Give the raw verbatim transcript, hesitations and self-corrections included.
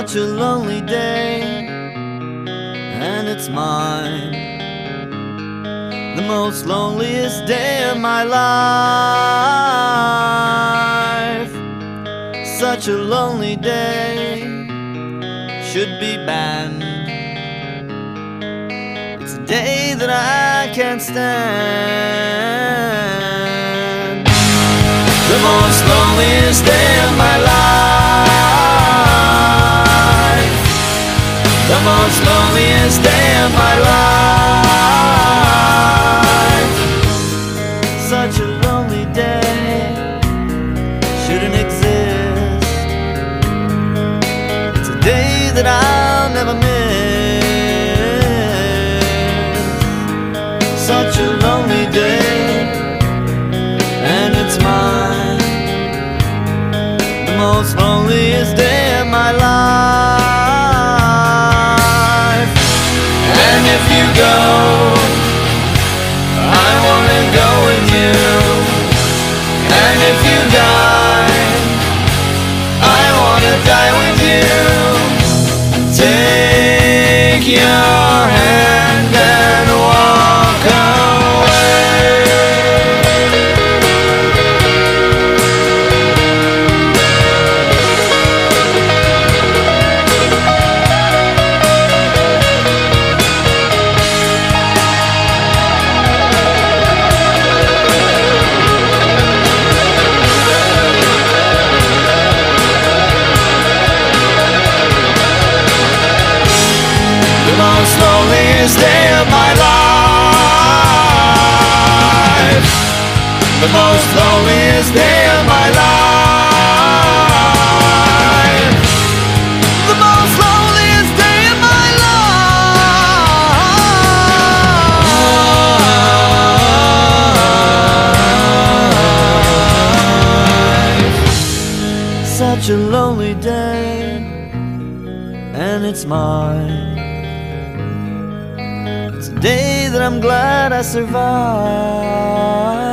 such a lonely day, and it's mine, the most loneliest day of my life. Such a lonely day should be banned. It's a day that I can't stand. The most loneliest day of my life. The most loneliest day of my life. Such a lonely day shouldn't exist. It's a day that I'll never miss. Such a lonely day, and it's mine, the most loneliest day of my life. And if you go, I wanna go with you. And if you die, I wanna die with you. Take your hand and walk away. The most loneliest day of my life. The most loneliest day of my life. The most loneliest day of my life. Such a lonely day, and it's mine. It's a day that I'm glad I survived.